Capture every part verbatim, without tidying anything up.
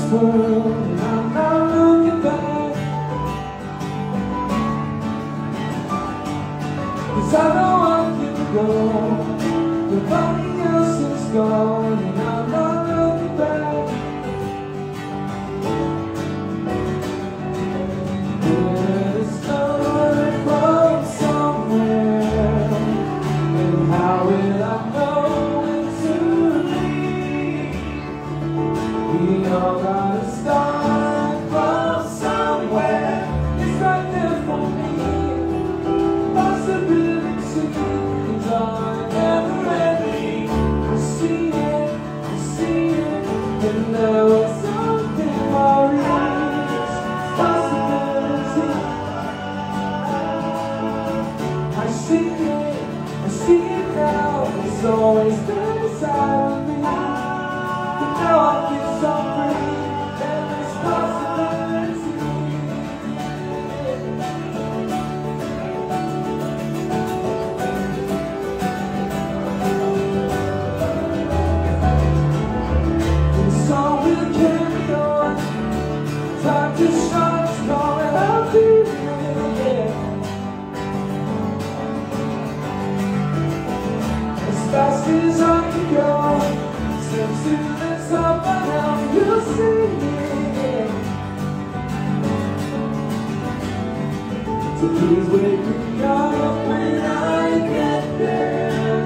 world, and I'm not looking back. 'Cause I know I can go, nobody else is gone, and I'm not looking back. Yeah, it's coming from somewhere, and how will I know when to leave? We all gotta start from somewhere. It's right there for me. Possibilities are never ending. I see it, I see it, and now it's something I reach. Possibility. I see it, I see it now. It's always been inside of me. But now I feel so free, and it's possibility. And so we'll carry on. Time to shine, it's coming out here, yeah. As fast as I can go, step to the top, and now you'll see it. So please wake me up when I get there.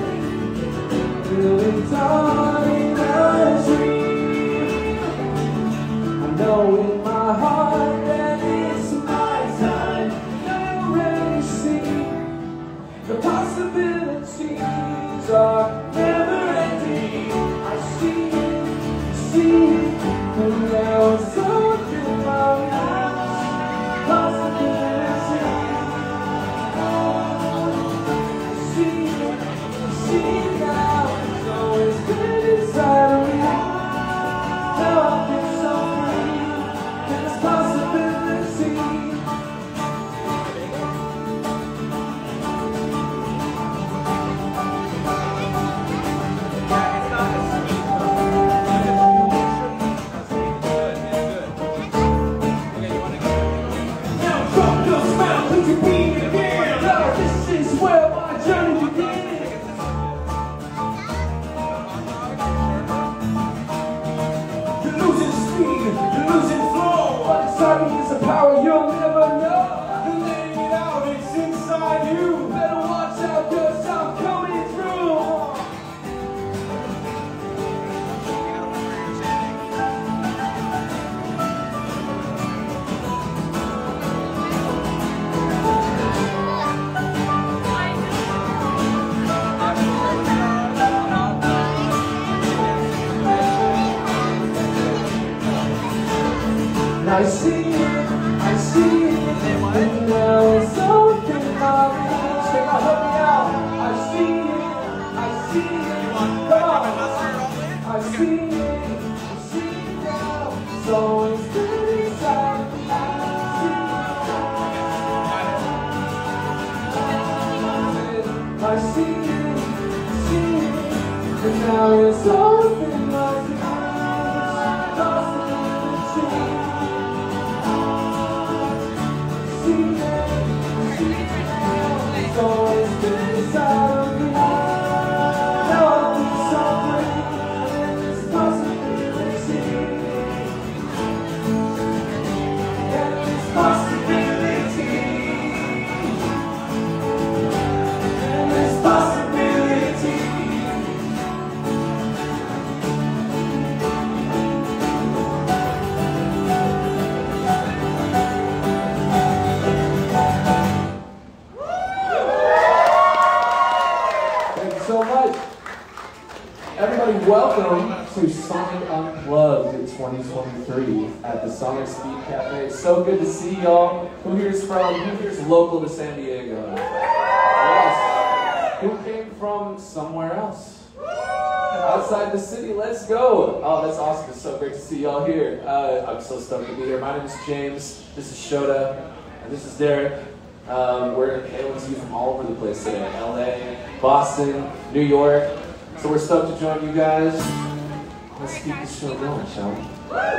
Really darling, I dream. I know in my heart that it's my time. I already see the possibilities are never ending. I see it, see it, and now it's so in my eyes. Possibility. I see it, I see it now. It's always been inside of me. Now I feel so free, and it's possibility. Now drop your smile, put your beat again. Now this is where my journey begins. You're losing speed, you're losing flow, but excitement is a power you'll never know. You're letting it out, it's inside you. Better watch out, 'cause I'm coming through. I see it, I see it, and now it's something I reach. Can y'all help me out? I see it, I see it, come on. I see it, I see it now. It's always been inside of me. I see it, I see it, and now it's something I reach. Possibility. It's always been inside of me. Now I feel so free, and it's possibility. And it's possibility. And it's possibility. So much. Everybody, welcome to Sonic Unplugged twenty twenty-three at the Sonic Speed Café. It's so good to see y'all. Who here's from? Who here's local to San Diego? Yes. Who came from somewhere else? Outside the city. Let's go. Oh, that's awesome. It's so great to see y'all here. Uh, I'm so stoked to be here. My name is James. This is Shota. And this is Derek. Um, we're hailing to you from all over the place today. L A, Boston, New York. So we're stoked to join you guys. Let's keep the show going, shall we?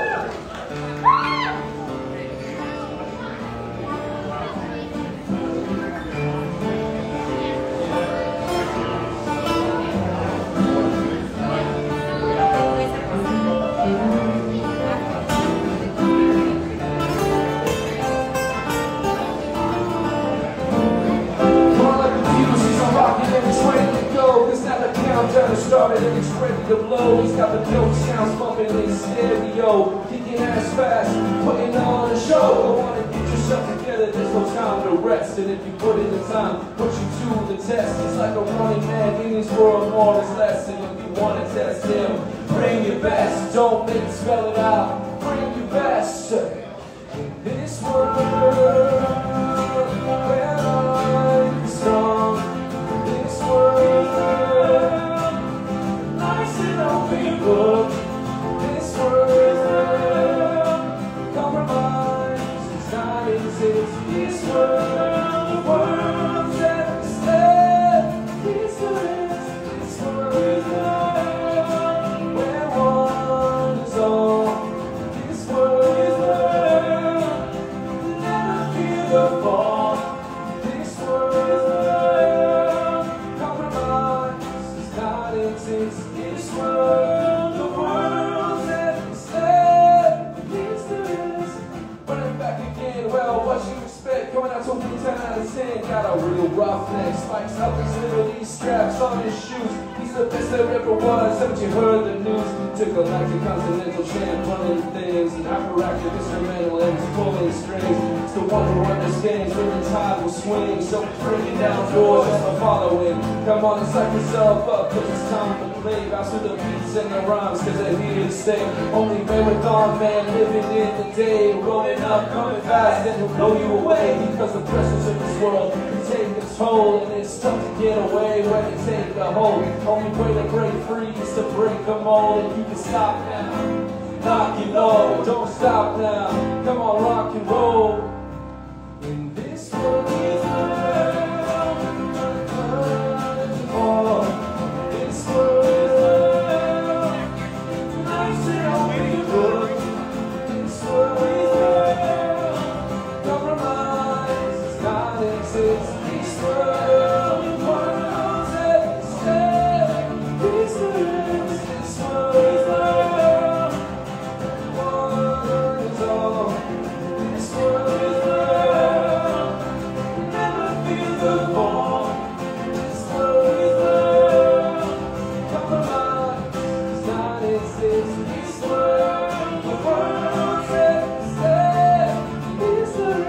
Started and it's ready to blow. He's got the dope sounds bumping in stereo, kicking ass fast, putting on a show. I wanna get yourself together, there's no time to rest. And if you put in the time, put you to the test. It's like a running man in this world, more is less. And if you wanna test him, bring your best. Don't make it spell it out, bring your best. In this world where I'm strong, this world book, this world, compromise is not exist. This world, the world's at the step. This world, this world, where one is all. This world, never feel the fall. This world, compromise is not exist. This world. Coming out to a ten out of ten, got a real roughneck, spikes up his liberty straps on his shoes. He's the best there ever was, haven't you heard the news? Took a galactic continental champ running things, an hyperactive instrumental and he's pulling strings. It's the one who understands when the tide will swing, so he's breaking down doors just for following. Come on and psych yourself up, cause it's time to play. Bounce to the beats and the rhymes, cause they're here to stay. Only marathon man living in the day, rolling up, coming fast, and he'll blow you away. Because the pressures of this world can take its toll, and it's tough to get away when they take a hold. Only way to break free is to break the mold, and you can stop now. Knock it low, don't stop now. Come on, rock and roll. In this world, this world, nice and only good. This world. This world, the world's at stake. This world, this world, one is all. This world, never feel the fall. This world, compromise does not exist. This world, the world's at stake. This world.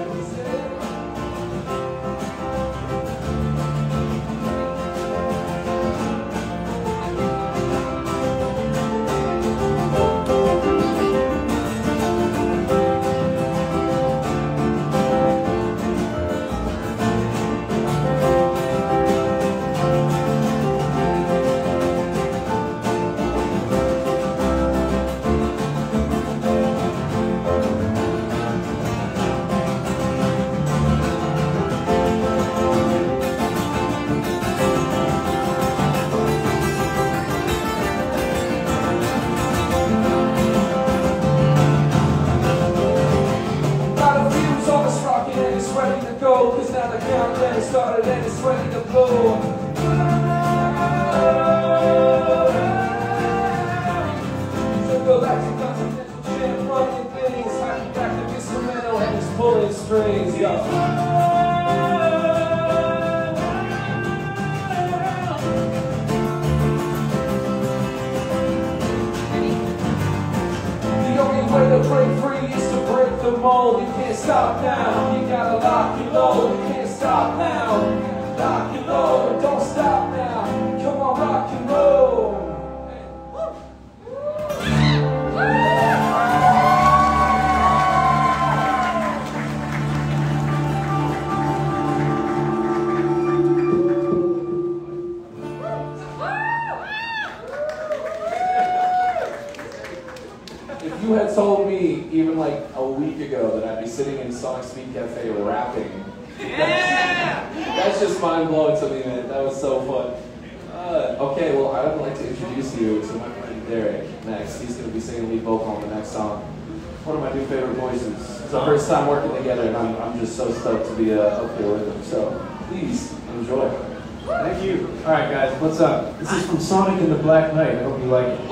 Cause now the countdown started and it's ready to blow. So galactic continental champ running things, hyperactive instrumental and he's pulling strings. Yo. The only way to break free is to break the mold. You can't stop now. You gotta lock it low. You can't stop now. Lock it low and don't stop now. Come on, rock and roll. If you had told me even like a week ago that I'd be sitting in Sonic Speed Café rapping, yeah! that's, that's just mind-blowing to me, man. That was so fun. Uh, okay, well, I would like to introduce you to my friend Derek next. He's going to be singing lead vocal on the next song. One of my new favorite voices. It's our first time working together, and I'm, I'm just so stoked to be uh, up here with him. So please enjoy. Thank you. All right, guys, what's up? This is from Sonic and the Black Knight. I hope you like it.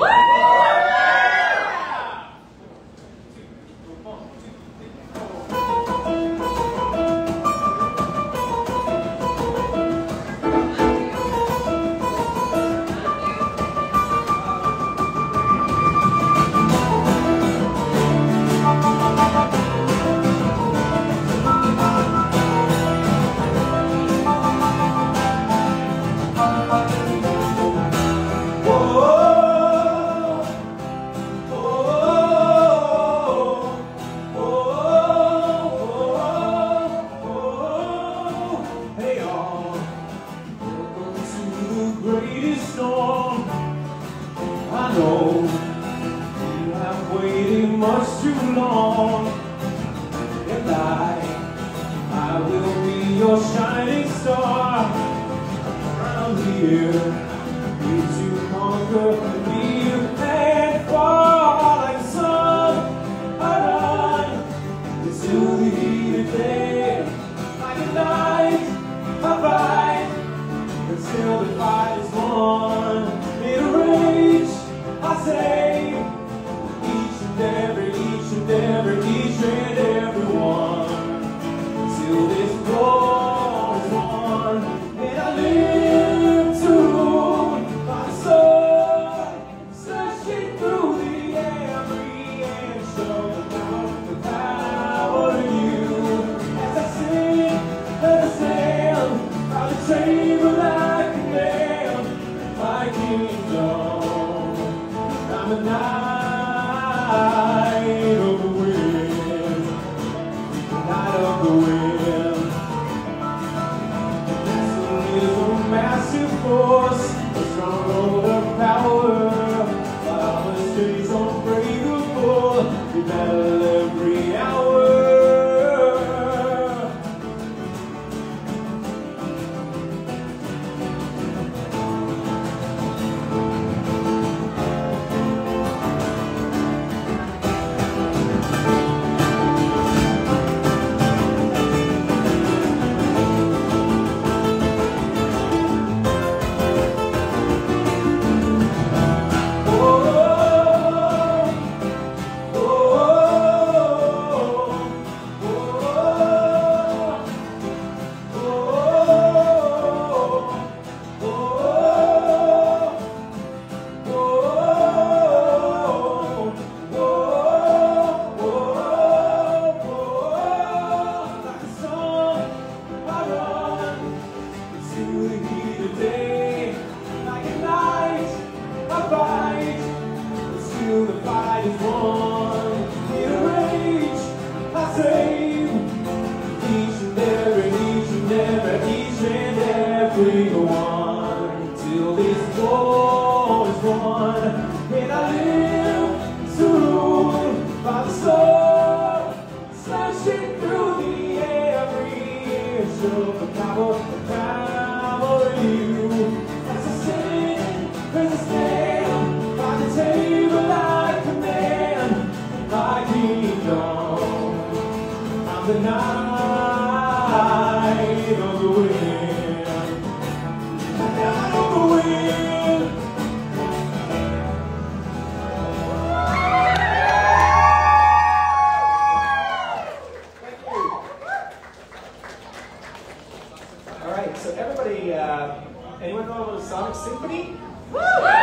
Anyone know about Sonic Symphony? Woo!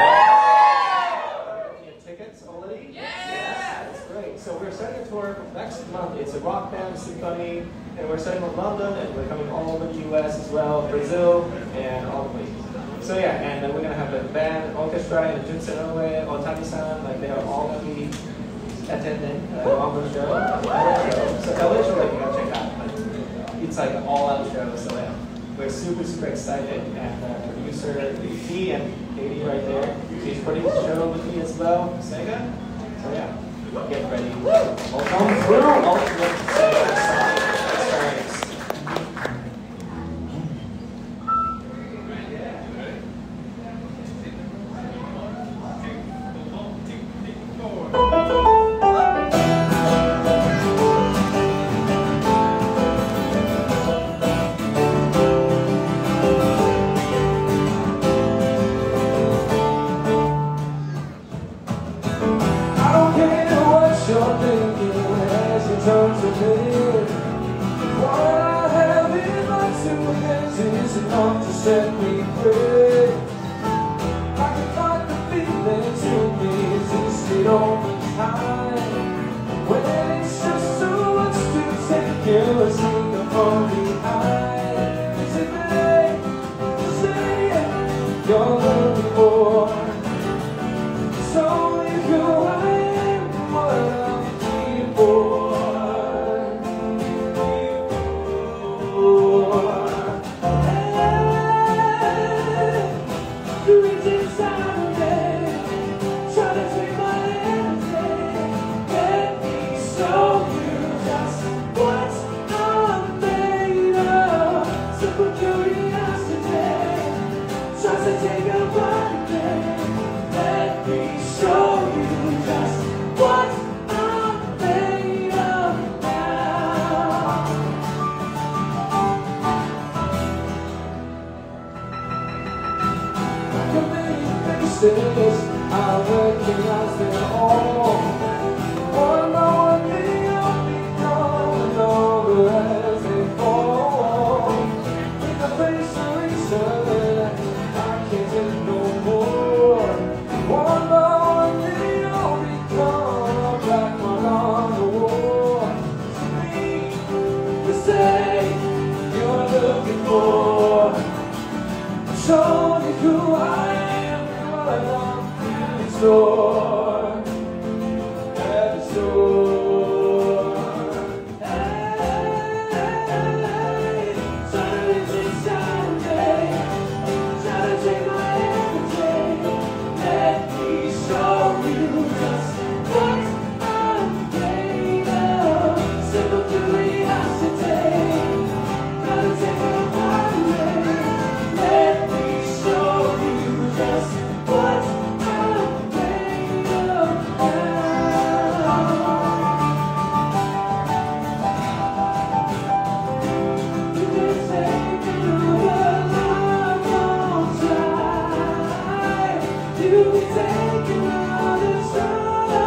Tickets already? Yeah! Yes, that's great. So we're starting a tour next month. It's a rock band symphony, and we're starting in London, and we're coming all over the U S as well, Brazil, and all the places. So yeah, and then we're gonna have the band, orchestra, and Junsen Oe, Otani-san, like they are all gonna be attending uh, on the show. So L A show, like you gotta check out. Like, it's like an all-out show. So yeah, we're super super excited, and uh, producer he and Katie right there, she's putting the show with me as well, Sega. So yeah, get ready. We'll come through ultimate Sega Sonic experience. return to me. What I have in my two hands is enough to set me free. I can find the feelings in me existed all the time. When it's just so much to take you and sneak up from behind. Is it me? Say you're looking for. So if you I am what I'm looking for. I recognize them all. One more thing I'll become over as they fall. In the face of reason, I can't take no more. One more thing I'll become a black mark on the wall. To me, the same you're looking for. Show me who I am, what I'm in store, at the store. Hey, try to reach inside of me, try to take my everything. Let me show you just what I'm made of. Simple curiosity, gotta take my heart away. Let me show you just what I'm made of now. You can take it over, love won't try. You can take it another try.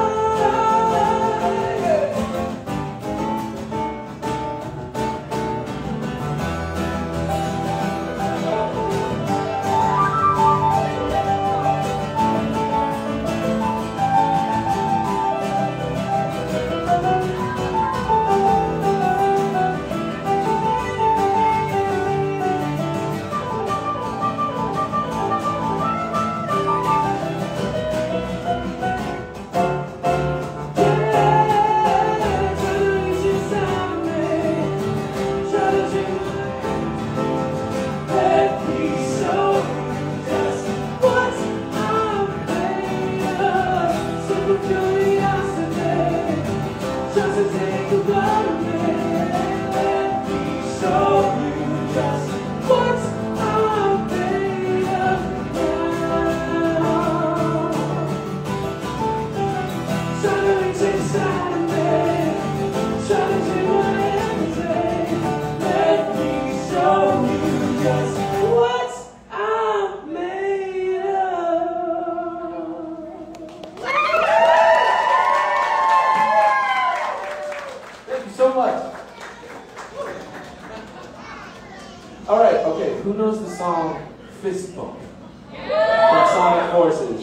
Alright, okay, who knows the song Fist Bump? From Sonic Forces.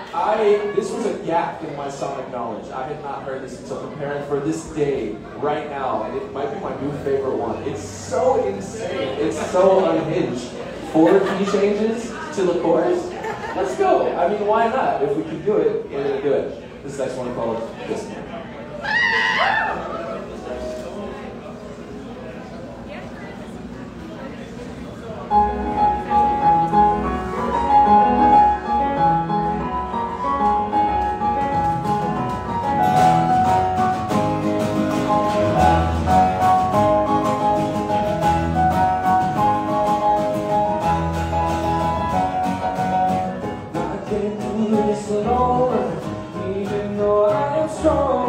I, this was a gap in my Sonic knowledge. I had not heard this until preparing for this day, right now, and it might be my new favorite one. It's so insane, it's so unhinged. Four key changes to the chorus? Let's go! I mean, why not? If we can do it, we're gonna do it. This next one called Fist Bump. Even though I am strong.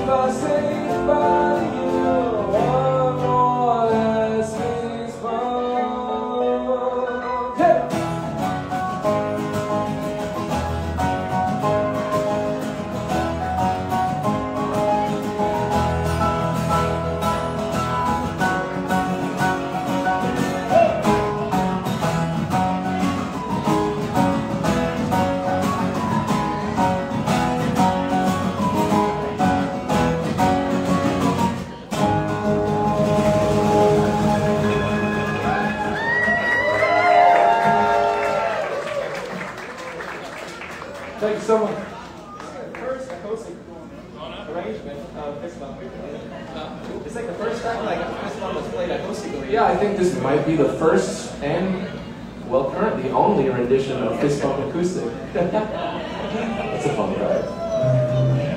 if I say goodbye to you, one more last day's fun. Hey! Thank you so much. The first acoustic arrangement of Fist Bump. It's like the first time like Fist Bump was played acoustically. Yeah, I think this might be the first and, well, currently only rendition of Fist Bump Acoustic. That's a fun ride.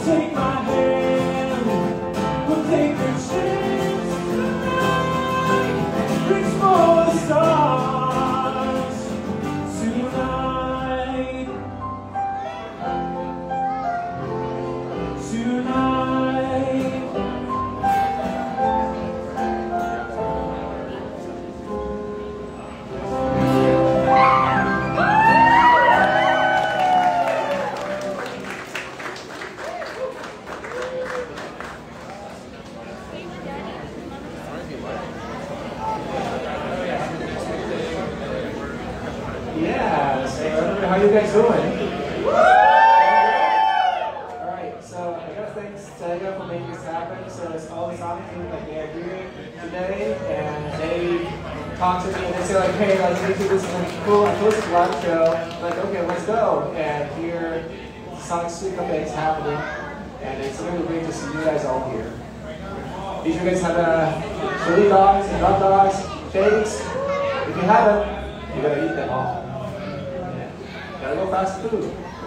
take my hand, we'll take a chance tonight. Reach for the stars tonight. Tonight. Yeah, so everybody, how you guys doing? Alright, so I gotta thank Sega for making this happen. So it's all the Sonic team that they are here today, and they talk to me and they say like, hey, like we do this really cool, I post this live show, like okay, let's go. And here Sonic Speed Café is happening, and it's really great to see you guys all here. Did you guys have uh, chili dogs and hot dogs, shakes? If you haven't, you gotta eat them all. Yeah. Gotta go fast food.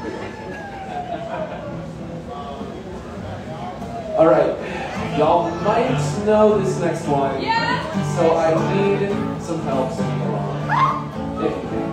Alright, y'all might know this next one. Yeah. So I need some help singing along. If you can.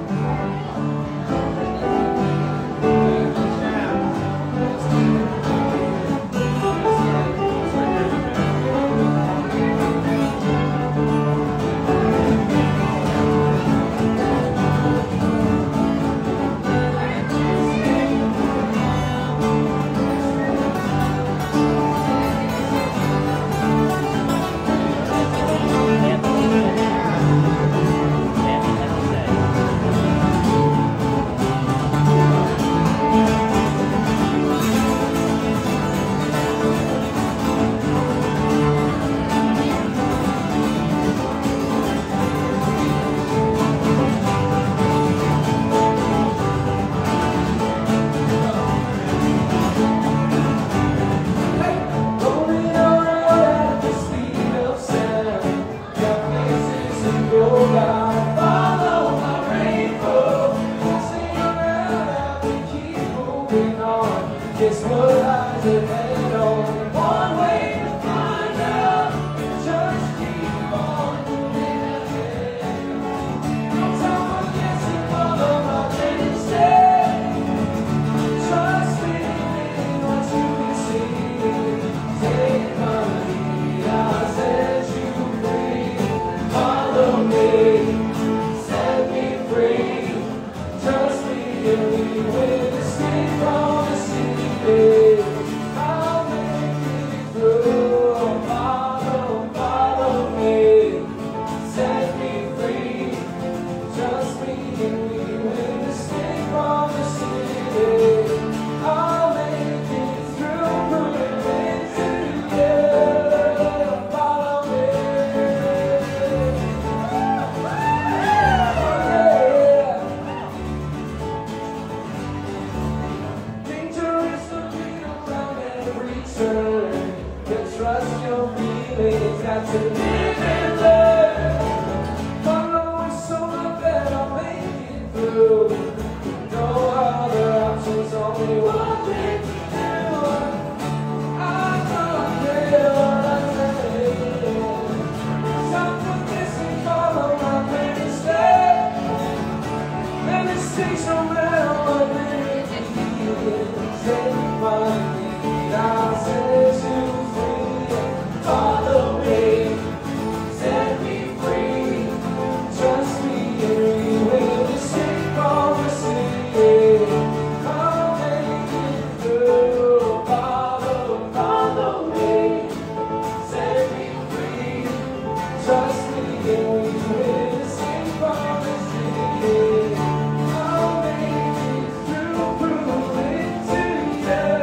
Guess what lies ahead? Only one way to find out. Just keep on moving ahead. No time for guessing, follow my dream instead. Trust me in what you can see. Take my lead, I'll set you free. Follow me, set me free. Trust me and we will escape from the city. I'll make it through. Follow, follow me. Set me free. Trust me and we will escape from the city. I'll make it through. Moving together. Follow me. Dangerous to be around every turn. But trust your feelings, got to live and learn. Follow a soul that I'll make it through. No other options, only one thing to do. I don't care what I say. Stop for this and follow my plan instead. And it takes no matter what it is. Take my lead, I'll set you free. Follow me, set me free. Trust me and we will escape from the city. I'll make it through. Follow, follow me, set me free. Trust me and we will escape from the city. I'll make it through, prove it to you.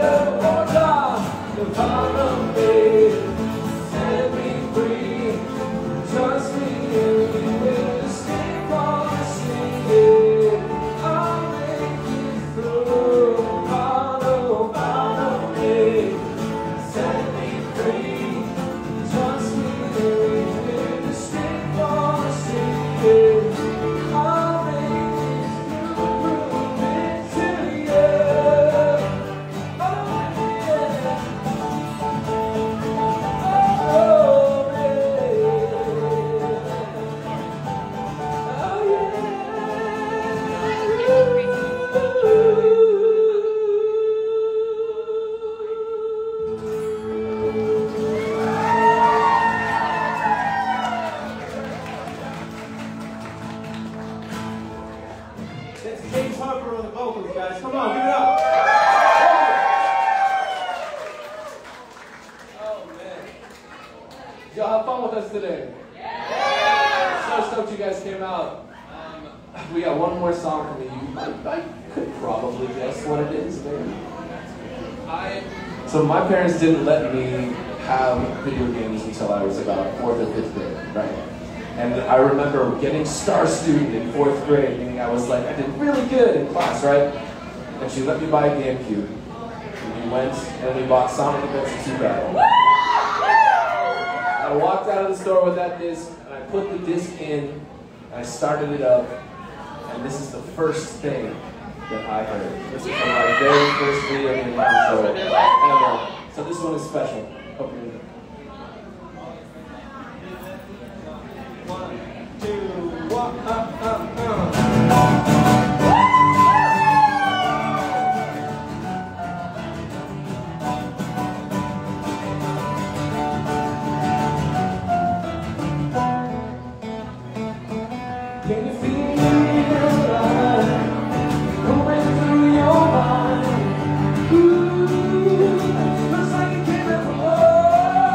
today? Yeah! So stoked you guys came out. Um, we got one more song from you. I, I could probably guess what it is, maybe. I. So my parents didn't let me have video games until I was about fourth or fifth grade, right? And I remember getting star student in fourth grade, meaning I was like, I did really good in class, right? And she let me buy a GameCube. And we went and we bought Sonic Adventure two Battle. I walked out of the store with that disc, and I put the disc in, and I started it up, and this is the first thing that I heard. This is from my very first video game console ever. So this one is special. Hope you enjoy. One, two, one, up, up, up. Can you feel the light going through your mind? Ooh, looks like it came from above.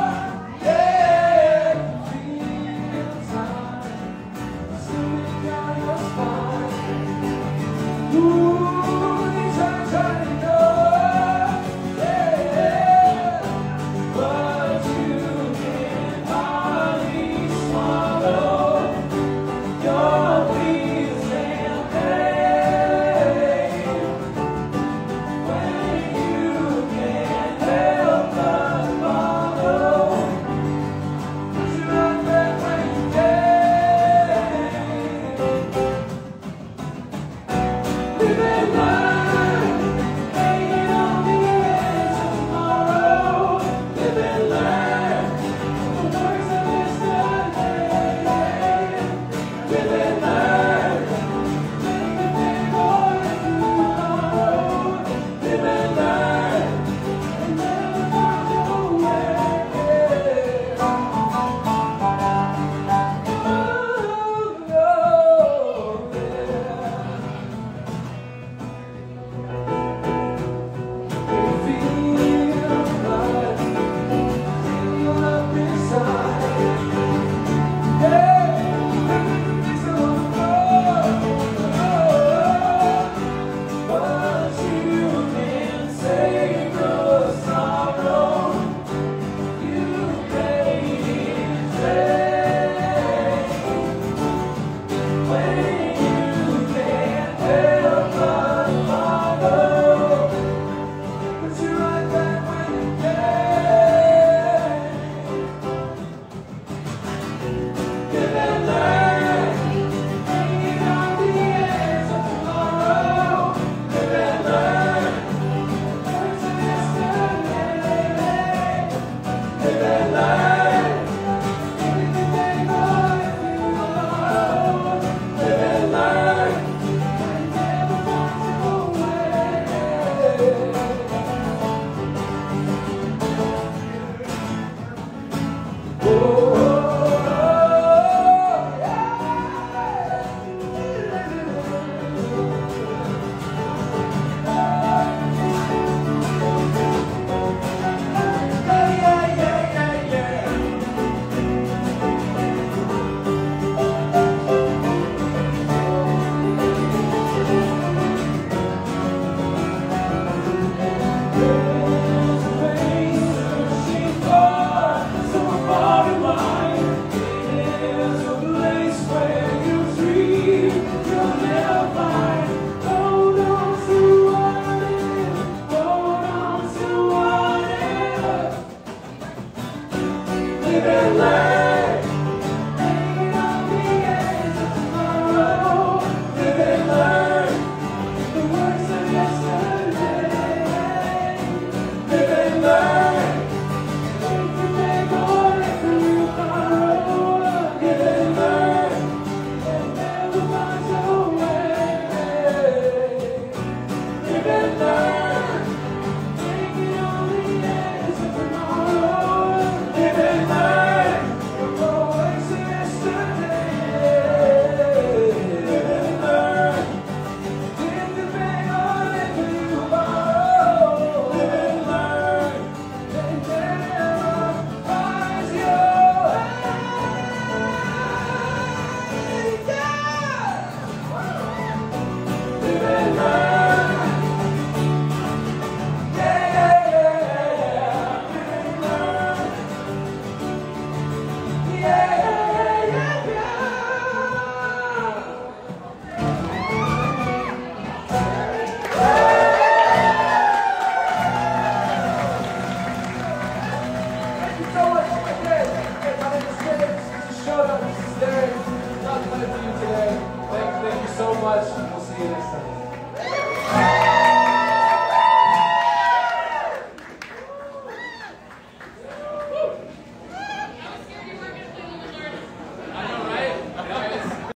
see you next time.